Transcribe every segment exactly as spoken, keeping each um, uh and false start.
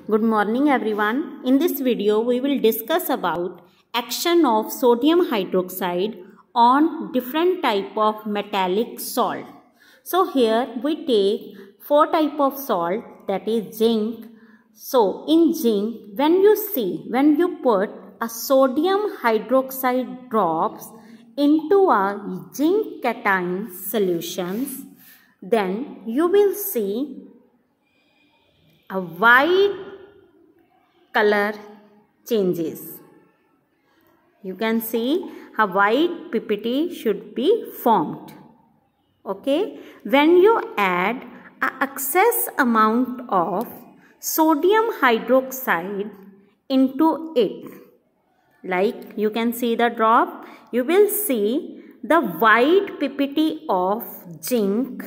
Good morning everyone. In this video we will discuss about action of sodium hydroxide on different type of metallic salt. So here we take four type of salt, that is zinc. So in zinc, when you see, when you put a sodium hydroxide drops into a zinc cation solutions, then you will see a white color changes. You can see a white P P T should be formed. Okay, when you add a excess amount of sodium hydroxide into it, like you can see the drop, you will see the white P P T of zinc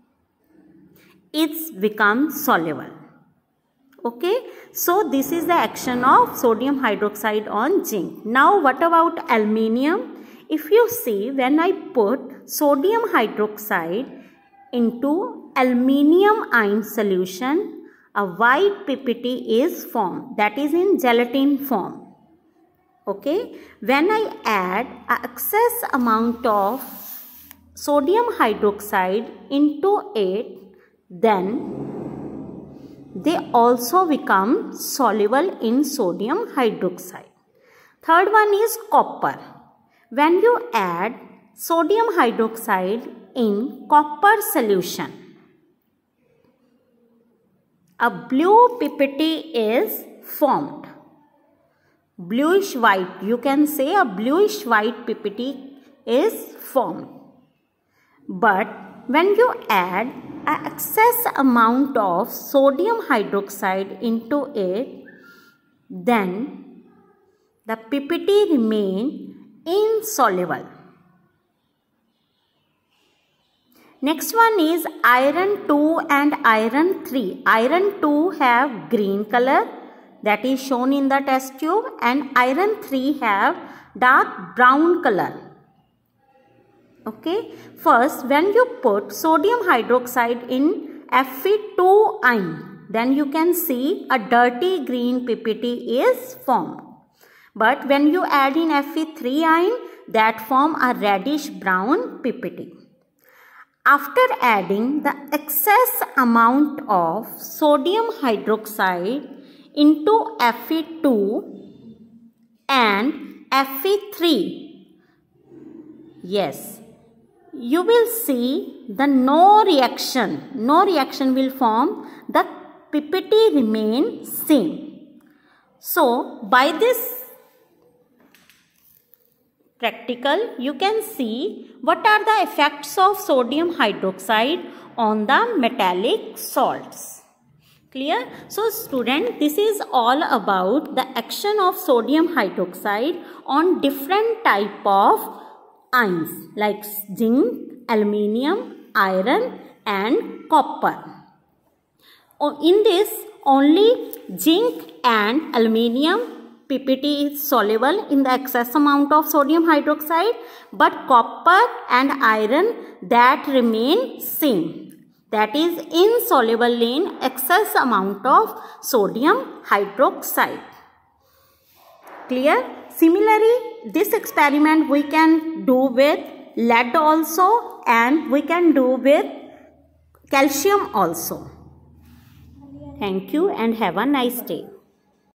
it's become soluble. Okay, so this is the action of sodium hydroxide on zinc. Now what about aluminium? If you see, when I put sodium hydroxide into aluminium ion solution, a white P P T is formed, that is in gelatin form. Okay, when I add a excess amount of sodium hydroxide into it, then they also become soluble in sodium hydroxide. Third one is copper. When you add sodium hydroxide in copper solution, a blue P P T is formed. Bluish white, you can say a bluish white P P T is formed. But when you add an excess amount of sodium hydroxide into it, then the P P T remain insoluble. Next one is iron two and iron three. Iron two have green color, that is shown in the test tube, and iron three have dark brown color. Okay, first when you put sodium hydroxide in F E two ion, then you can see a dirty green P P T is formed. But when you add in F E three ion, that form a reddish brown P P T. After adding the excess amount of sodium hydroxide into F E two and F E three, yes, you will see the no reaction. No reaction will form. The P P T remain same. So by this practical, you can see what are the effects of sodium hydroxide on the metallic salts. Clear? So student, this is all about the action of sodium hydroxide on different type of ions like zinc, aluminium, iron and copper. In this, only zinc and aluminium P P T is soluble in the excess amount of sodium hydroxide, but copper and iron that remain same, that is insoluble in excess amount of sodium hydroxide. Clear? Similarly, this experiment we can do with lead also, and we can do with calcium also. Thank you and have a nice day.